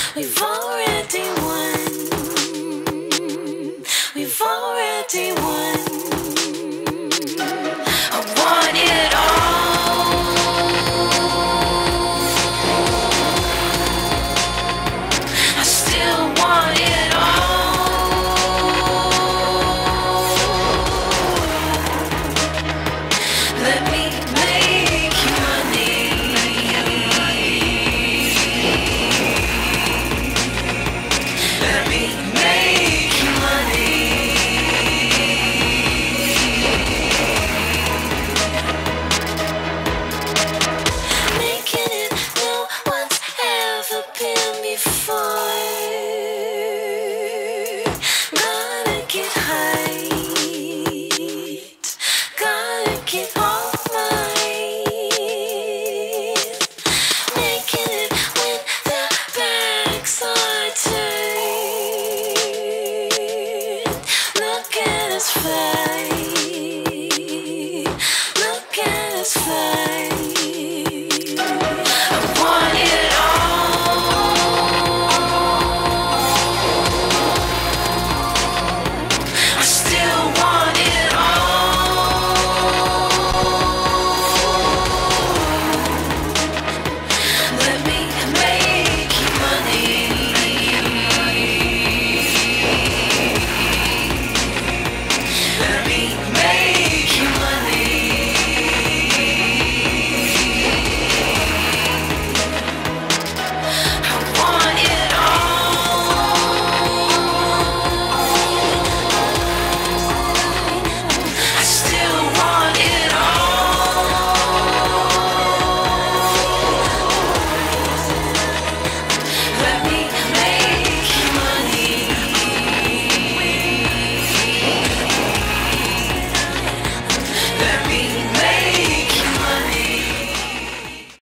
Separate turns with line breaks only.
We've already won. We've already won. I want it all. I still want it all. Let me make you money. Let me make you money. Making it no one's ever been before.